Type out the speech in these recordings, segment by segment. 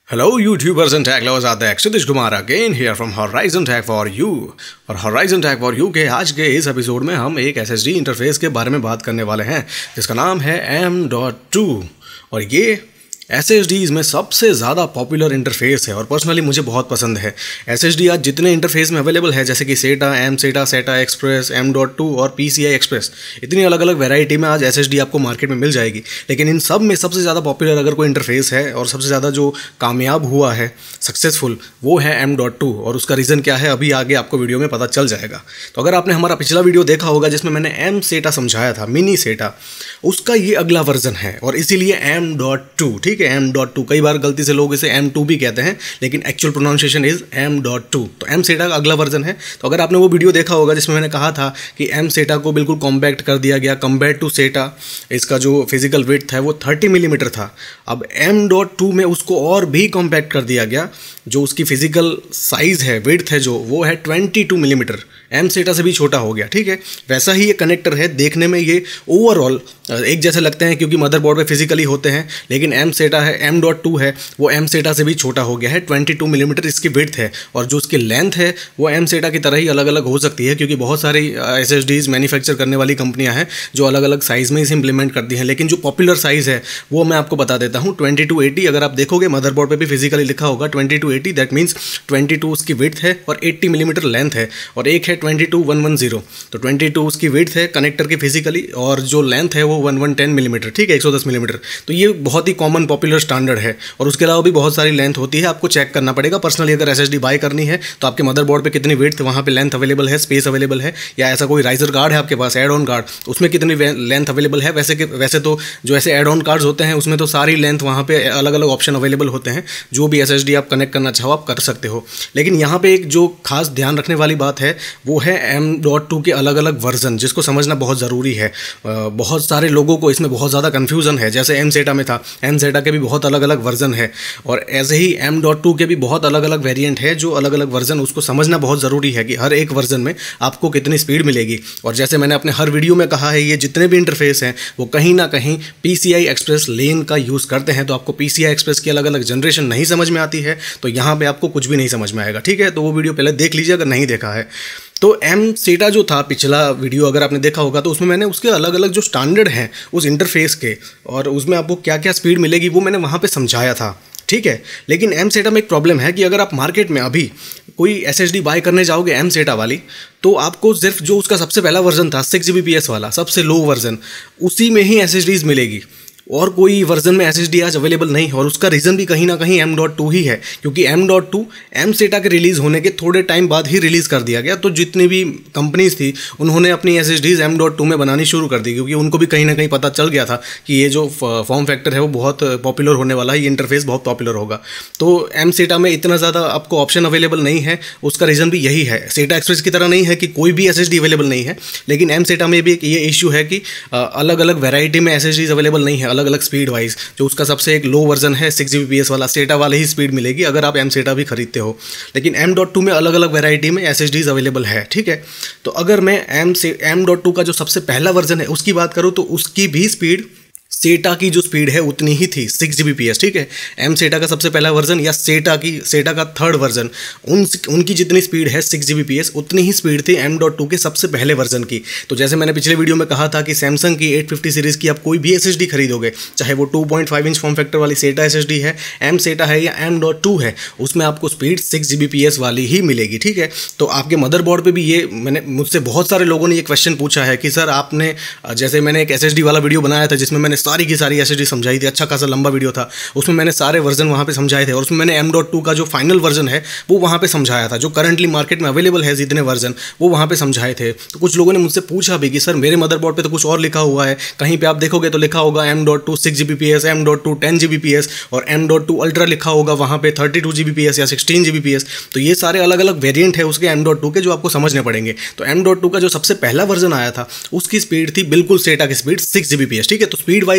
Hello YouTubers and tech lovers out there, Kshitish Kumar again here from Horizon Tech for You। और Horizon Tech for You के आज के इस episode में हम एक SSD इंटरफेस के बारे में बात करने वाले हैं जिसका नाम है M.2। और ये SSDs में सबसे ज़्यादा पॉपुलर इंटरफेस है और पर्सनली मुझे बहुत पसंद है। SSD आज जितने इंटरफेस में अवेलेबल है जैसे कि SATA, M-SATA, SATA express, M.2 और PCI एक्सप्रेस, इतनी अलग अलग वैरायटी में आज SSD आपको मार्केट में मिल जाएगी। लेकिन इन सब में सबसे ज़्यादा पॉपुलर अगर कोई इंटरफेस है और सबसे ज़्यादा जो कामयाब हुआ है, सक्सेसफुल, वो है M.2। और उसका रीज़न क्या है अभी आगे आपको वीडियो में पता चल जाएगा। तो अगर आपने हमारा पिछला वीडियो देखा होगा जिसमें मैंने M-SATA समझाया था, मिनी SATA, उसका ये अगला वर्जन है और इसीलिए M.2। ठीक है, M.2। कई बार गलती से लोग इसे M2 भी कहते हैं लेकिन एक्चुअल प्रोनाउंसिएशन इज M.2। तो M-SATA का अगला वर्जन है। तो अगर आपने वो वीडियो देखा होगा जिसमें मैंने कहा था कि M-SATA को बिल्कुल कॉम्पैक्ट कर दिया गया कंपेयर टू SATA, इसका जो फिजिकल विड्थ है वो 30 मिलीमीटर था। अब M.2 में उसको और भी कॉम्पैक्ट कर दिया गया, जो उसकी फिजिकल साइज़ है, विड्थ है जो, वो है 22 मिलीमीटर। M-SATA से भी छोटा हो गया। ठीक है, वैसा ही ये कनेक्टर है, देखने में ये ओवरऑल एक जैसे लगते हैं क्योंकि मदरबोर्ड पे फिजिकली होते हैं, लेकिन M-SATA है, M.2 है, वो M-SATA से भी छोटा हो गया है। 22 मिलीमीटर इसकी विड्थ है और जो उसकी लेंथ है वो M-SATA की तरह ही अलग अलग हो सकती है क्योंकि बहुत सारी SSDs मैन्युफैक्चर करने वाली कंपनियां हैं जो अलग अलग साइज़ में इसे इंप्लीमेंट करती हैं। लेकिन जो पॉपुलर साइज़ है वो मैं आपको बता देता हूँ, 2280। अगर आप देखोगे मदरबोर्ड पर भी फिजिकली लिखा होगा 2280, दैट मीन्स 22 उसकी विड्थ है और 80 मिलीमीटर लेंथ है। और एक है 22110, तो 22 उसकी विड्थ है कनेक्टर की फिजिकली और जो लेंथ है वो 1110 मिलीमीटर। ठीक है, 110 मिलीमीटर। तो ये बहुत ही कॉमन पॉपुलर स्टैंडर्ड है और उसके अलावा भी बहुत सारी लेंथ होती है, आपको चेक करना पड़ेगा पर्सनली। अगर SSD बाय करनी है तो आपके मदरबोर्ड पे कितनी विड्थ, वहाँ पे लेंथ अवेलेबल है, स्पेस अवेलेबल है, या ऐसा कोई राइजर कार्ड है आपके पास, एड ऑन कार्ड, उसमें कितनी लेंथ अवेलेबल है। वैसे तो जो ऐसे एड ऑन कार्ड्स होते हैं उसमें तो सारी लेंथ वहाँ पे अलग अलग ऑप्शन अवेलेबल होते हैं, जो भी SSD आप कनेक्ट करना चाहो आप कर सकते हो। लेकिन यहाँ पे एक जो खास ध्यान रखने वाली बात है वो है M.2 के अलग अलग वर्जन, जिसको समझना बहुत ज़रूरी है। बहुत सारे लोगों को इसमें बहुत ज़्यादा कन्फ्यूज़न है। जैसे M-SATA में था, M-SATA के भी बहुत अलग अलग वर्जन है और ऐसे ही M.2 के भी बहुत अलग अलग वेरिएंट है, जो अलग अलग वर्जन, उसको समझना बहुत ज़रूरी है कि हर एक वर्जन में आपको कितनी स्पीड मिलेगी। और जैसे मैंने अपने हर वीडियो में कहा है, ये जितने भी इंटरफेस हैं वो कहीं ना कहीं PCI एक्सप्रेस लेन का यूज़ करते हैं। तो आपको PCI एक्सप्रेस की अलग अलग जनरेशन नहीं समझ में आती है तो यहाँ पर आपको कुछ भी नहीं समझ में आएगा। ठीक है, तो वो वीडियो पहले देख लीजिए अगर नहीं देखा है तो। M-SATA जो था पिछला वीडियो अगर आपने देखा होगा तो उसमें मैंने उसके अलग अलग जो स्टैंडर्ड हैं उस इंटरफेस के और उसमें आपको क्या क्या स्पीड मिलेगी वो मैंने वहाँ पे समझाया था। ठीक है, लेकिन M-SATA में एक प्रॉब्लम है कि अगर आप मार्केट में अभी कोई SSD बाय करने जाओगे M-SATA वाली, तो आपको सिर्फ जो उसका सबसे पहला वर्जन था 6 Gbps वाला, सबसे लो वर्जन, उसी में ही SSDs मिलेगी और कोई वर्जन में SSD आज अवेलेबल नहीं है। और उसका रीज़न भी कहीं ना कहीं M.2 ही है क्योंकि M.2 M-SATA के रिलीज़ होने के थोड़े टाइम बाद ही रिलीज़ कर दिया गया। तो जितनी भी कंपनीज थी उन्होंने अपनी SSDs M.2 में बनानी शुरू कर दी क्योंकि उनको भी कहीं ना कहीं पता चल गया था कि ये जो फॉर्म फैक्टर है वो बहुत पॉपुलर होने वाला है, ये इंटरफेस बहुत पॉपुलर होगा। तो M-SATA में इतना ज़्यादा आपको ऑप्शन अवेलेबल नहीं है, उसका रीज़न भी यही है। SATA एक्सप्रेस की तरह नहीं है कि कोई भी SSD अवेलेबल नहीं है, लेकिन M-SATA में भी ये इशू है कि अलग अलग वेराइटी में SSDs अवेलेबल नहीं है, अलग अलग स्पीड वाइज। जो उसका सबसे एक लो वर्जन है 6 Gbps वाला, SATA वाले ही स्पीड मिलेगी अगर आप M-SATA भी खरीदते हो। लेकिन M.2 में अलग अलग वैरायटी में SSDs अवेलेबल है। ठीक है, तो अगर मैं M.2 का जो सबसे पहला वर्जन है उसकी बात करूँ तो उसकी भी स्पीड SATA की जो स्पीड है उतनी ही थी, 6 Gbps। ठीक है, M-SATA का सबसे पहला वर्जन या SATA का थर्ड वर्जन, उनकी जितनी स्पीड है 6 Gbps उतनी ही स्पीड थी M.2 के सबसे पहले वर्जन की। तो जैसे मैंने पिछले वीडियो में कहा था कि सैमसंग की 850 सीरीज़ की आप कोई भी SSD खरीदोगे, चाहे वो 2.5 इंच फॉर्म फैक्टर वाली SATA SSD है, M-SATA है या M.2 है, उसमें आपको स्पीड 6 Gbps वाली ही मिलेगी। ठीक है, तो आपके मदरबोर्ड पे भी ये मुझसे बहुत सारे लोगों ने ये क्वेश्चन पूछा है कि सर आपने, जैसे मैंने एक SSD वाला वीडियो बनाया था जिसमें मैंने सारी की सारी SSD समझाई थी, अच्छा खासा लंबा वीडियो था, उसमें मैंने सारे वर्जन वहाँ पे समझाए थे और उसमें मैंने M.2 का जो फाइनल वर्जन है वो वहाँ पे समझाया था, जो करंटली मार्केट में अवेलेबल है जितने वर्जन वो वहाँ पे समझाए थे। तो कुछ लोगों ने मुझसे पूछा भी कि सर मेरे मदरबोर्ड पे तो कुछ और लिखा हुआ है, कहीं पे आप देखोगे तो लिखा होगा M.2 6 Gbps, M.2 10 Gbps और M.2 अल्ट्रा लिखा होगा वहाँ पे 32 Gbps या 16 Gbps। तो ये सारे अलग अलग वेरिएंट है उसके M.2 के जो आपको समझने पड़ेंगे। तो M.2 का जो सबसे पहला वर्जन आया था उसकी स्पीड थी बिल्कुल SATA की स्पीड 6 Gbps। ठीक है, तो स्पीड वाइज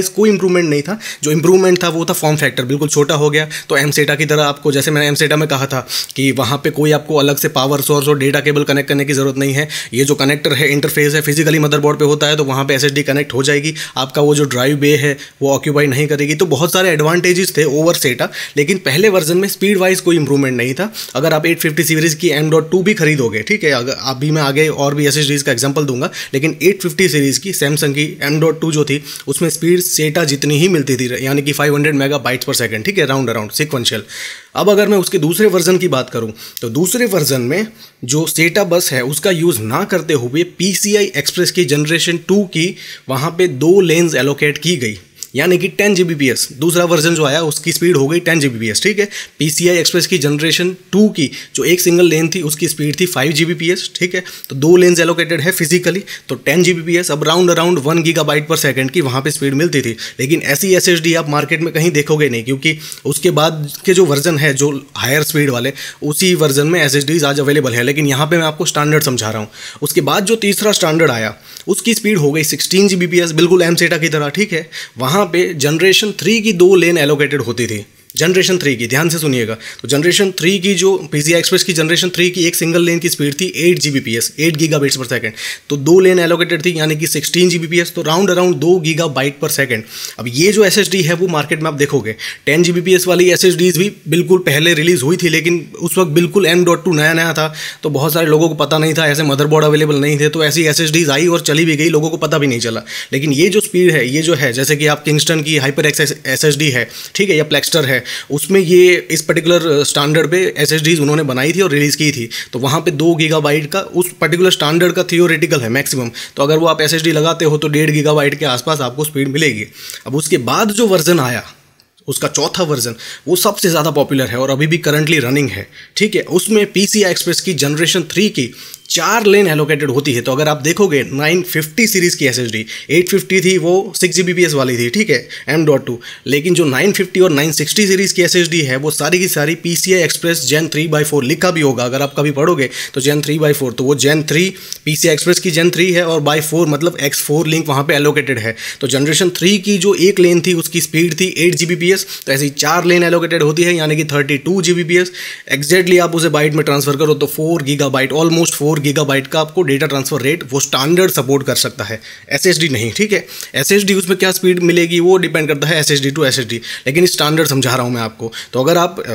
वाइज कोई इंप्रूवमेंट नहीं था, जो इंप्रूवमेंट था वो था फॉर्म फैक्टर, बिल्कुल छोटा हो गया। तो एमसेटा की तरह आपको, जैसे मैंने एमसेटा में कहा था कि वहाँ पे कोई आपको अलग से पावर सोर्स और डेटा केबल कनेक्ट करने की जरूरत नहीं है। ये जो कनेक्टर है, इंटरफेस है, फिजिकली मदरबोर्ड पे होता है, तो वहाँ पे एसएसडी कनेक्ट हो जाएगी, आपका वो जो ड्राइव बे है वो ऑक्यूपाई नहीं करेगी। तो बहुत सारे एडवांटेजेस थे ओवर सेटा, लेकिन पहले वर्जन में स्पीड वाइज कोई इंप्रूवमेंट नहीं था। अगर आप 850 सीरीज की M.2 भी खरीदोगे, ठीक है, अगर अभी मैं आगे और भी एसएसडीज का एग्जांपल दूंगा, लेकिन 850 सीरीज की सैमसंग की M.2 जो थी उसमें स्पीड सेटा जितनी ही मिलती थी, यानी कि 500 मेगाबाइट्स पर सेकंड, ठीक है, राउंड अराउंड सिक्वेंशियल। अब अगर मैं उसके दूसरे वर्जन की बात करूं, तो दूसरे वर्जन में जो सेटा बस है उसका यूज़ ना करते हुए PCI एक्सप्रेस की जनरेशन 2 की वहाँ पे 2 लेन्स एलोकेट की गई, यानी कि 10 Gbps। दूसरा वर्जन जो आया उसकी स्पीड हो गई 10 Gbps, ठीक है। PCI एक्सप्रेस की जनरेशन 2 की जो एक सिंगल लेन थी उसकी स्पीड थी 5 Gbps, ठीक है। तो 2 लेन्स एलोकेटेड है फिजिकली, तो 10 Gbps। अब round around 1 gigabyte per second की वहाँ पे स्पीड मिलती थी, लेकिन ऐसी SSD आप मार्केट में कहीं देखोगे नहीं, क्योंकि उसके बाद के जो वर्जन है जो हायर स्पीड वाले, उसी वर्जन में SSDs आज अवेलेबल है। लेकिन यहाँ पर मैं आपको स्टैंडर्ड समझा रहा हूँ। उसके बाद जो तीसरा स्टैंडर्ड आया उसकी स्पीड हो गई 16 Gbps, बिल्कुल एमसेटा की तरह, ठीक है। वहाँ पे जनरेशन 3 की 2 लेन एलोकेटेड होती थी, जनरेशन 3 की, ध्यान से सुनिएगा। तो जनरेशन 3 की जो PCI एक्सप्रेस की जनरेशन 3 की एक सिंगल लेन की स्पीड थी 8 Gbps, 8 गीगाबाइट्स पर सेकंड। तो 2 लेन एलोकेटेड थी, यानी कि 16 Gbps, तो round around 2 gigabyte per second. अब ये जो SSD है वो मार्केट में आप देखोगे 10 Gbps वाली SSDs भी बिल्कुल पहले रिलीज हुई थी, लेकिन उस वक्त बिल्कुल M.2 नया नया था, तो बहुत सारे लोगों को पता नहीं था, ऐसे मदरबोर्ड अवेलेबल नहीं थे, तो ऐसी SSDs आई और चली भी गई, लोगों को पता भी नहीं चला। लेकिन ये जो स्पीड है, ये जो है, जैसे कि आप किंगस्टन की HyperX SSD है, ठीक है, या प्लेक्स्टर है, उसमें ये इस पर्टिकुलर स्टैंडर्ड पे SSDs उन्होंने बनाई थी और रिलीज़ की थी। तो वहाँ पे 2 गीगाबाइट का उस पर्टिकुलर स्टैंडर्ड का थियोरेटिकल है मैक्सिमम, तो अगर वो आप SSD लगाते हो तो 1.5 गीगाबाइट के आसपास आपको स्पीड मिलेगी। अब उसके बाद जो वर्जन आया, उसका चौथा वर्जन, वो सबसे ज़्यादा पॉपुलर है और अभी भी करंटली रनिंग है, ठीक है। उसमें PCI एक्सप्रेस की जनरेशन 3 की 4 लेन एलोकेटेड होती है। तो अगर आप देखोगे 950 सीरीज़ की SSD, 850 थी वो 6 Gbps वाली थी, ठीक है, M.2, लेकिन जो 950 और 960 सीरीज़ की SSD है वो सारी की सारी PCI एक्सप्रेस Gen 3/4 लिखा भी होगा, अगर आप कभी पढ़ोगे तो Gen 3/4, तो वो Gen 3 PCI एक्सप्रेस की Gen 3 है और by 4 मतलब X4 लिंक वहाँ पे एलोकेटेड है। तो जनरेशन 3 की जो एक लेन थी उसकी स्पीड थी 8 Gbps, तो ऐसी 4 लेन एलोकेटेड होती है, यानी कि 32 Gbps। एग्जैक्टली आप उसे बाइट में ट्रांसफर करो तो 4 गीगाबाइट, ऑलमोस्ट 4 गीगाबाइट का आपको डेटा ट्रांसफर रेट वो स्टैंडर्ड सपोर्ट कर सकता है, SSD नहीं, ठीक है। SSD उसमें क्या स्पीड मिलेगी वो डिपेंड करता है SSD टू SSD, लेकिन स्टैंडर्ड समझा रहा हूँ मैं आपको। तो अगर आप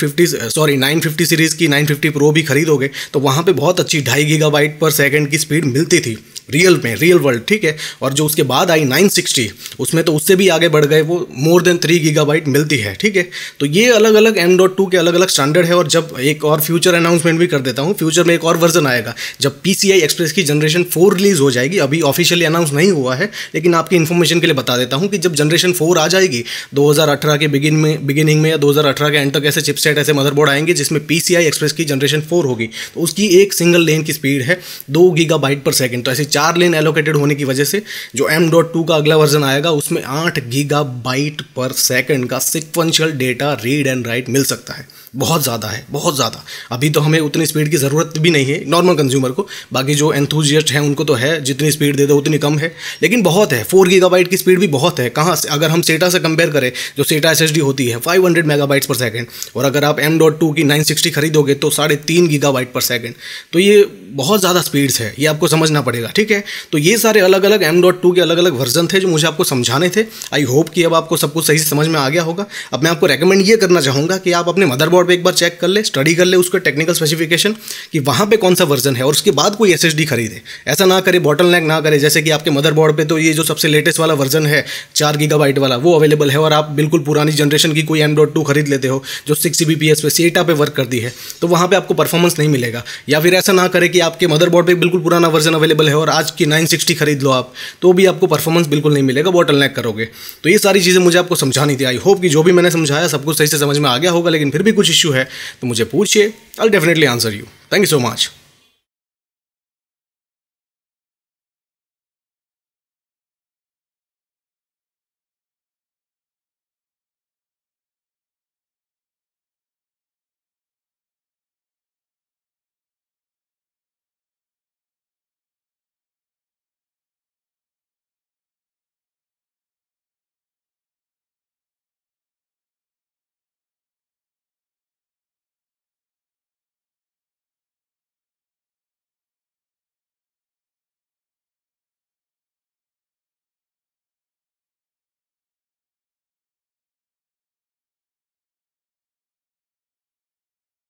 950 सीरीज़ की 950 प्रो भी खरीदोगे तो वहाँ पे बहुत अच्छी 2.5 गीगाबाइट पर सेकंड की स्पीड मिलती थी रियल वर्ल्ड, ठीक है। और जो उसके बाद आई 960, उसमें तो उससे भी आगे बढ़ गए, वो मोर देन 3 गीगाबाइट मिलती है, ठीक है। तो ये अलग अलग M.2 के अलग अलग स्टैंडर्ड है। और जब एक और फ्यूचर अनाउंसमेंट भी कर देता हूँ, फ्यूचर में एक और वर्जन आएगा जब PCI एक्सप्रेस की जनरेशन 4 रिलीज हो जाएगी। अभी ऑफिशियली अनाउंस नहीं हुआ है, लेकिन आपकी इन्फॉर्मेशन के लिए बता देता हूँ कि जब जनरेशन 4 आ जाएगी 2018 के बिगिनिंग में या 2018 के एंड तक ऐसे चिपसेट, ऐसे मदरबोर्ड आएंगे जिसमें PCI एक्सप्रेस की जनरेशन 4 होगी, तो उसकी एक सिंगल लेन की स्पीड है 2 गीगाबाइट पर सेकंड। तो ऐसे 4 लेन एलोकेटेड होने की वजह से जो M.2 का अगला वर्जन आएगा उसमें 8 गीगाबाइट पर सेकंड का sequential data read and write मिल सकता है। बहुत ज़्यादा है, बहुत ज़्यादा। अभी तो हमें उतनी स्पीड की ज़रूरत भी नहीं है नॉर्मल कंज्यूमर को, बाकी जो एंथुजियस्ट हैं उनको तो है, जितनी स्पीड दे दो उतनी कम है, लेकिन बहुत है। 4 गीगाबाइट की स्पीड भी बहुत है। कहाँ से, अगर हम सेटा से कंपेयर करें, जो सेटा SSD होती है 500 मेगाबाइट्स पर सेकंड, और अगर आप M.2 की 960 खरीदोगे तो 3.5 गीगाबाइट पर सेकंड, तो ये बहुत ज़्यादा स्पीड्स है, ये आपको समझना पड़ेगा, ठीक है। तो ये सारे अलग अलग M.2 के अलग अलग वर्जन थे जो मुझे आपको समझाने थे। आई होप कि अब आपको सब कुछ सही से समझ में आ गया होगा। अब मैं आपको रेकमेंड ये करना चाहूँगा कि आप अपने मदरबोर्ड पे एक बार चेक कर ले, स्टडी कर ले उसका टेक्निकल स्पेसिफिकेशन कि वहाँ पे कौन सा वर्जन है, और उसके बाद कोई SSD खरीदे। ऐसा ना करे, बॉटलनेक ना करे, जैसे कि आपके मदरबोर्ड पे तो ये जो सबसे लेटेस्ट वाला वर्जन है 4 गीगाबाइट वाला वो अवेलेबल है, और आप बिल्कुल पुरानी जनरेशन की कोई M.2 खरीद लेते हो जो 6 Gbps पे सेटा पे वर्क करती है, तो वहाँ पे आपको परफॉर्मेंस नहीं मिलेगा। या फिर ऐसा ना करे कि आपके मदरबोर्ड पे बिल्कुल पुराना वर्जन अवेलेबल है और आज की 960 खरीद लो आप, तो भी आपको परफॉर्मेंस बिल्कुल नहीं मिलेगा, बॉटलनेक करोगे। तो ये सारी चीज़ें मुझे आपको समझानी थी। आई होप कि जो भी मैंने समझाया सब कुछ सही से समझ में आ गया होगा, लेकिन फिर भी कुछ इश्यू है तो मुझे पूछिए, I'll definitely answer you. Thank you so much.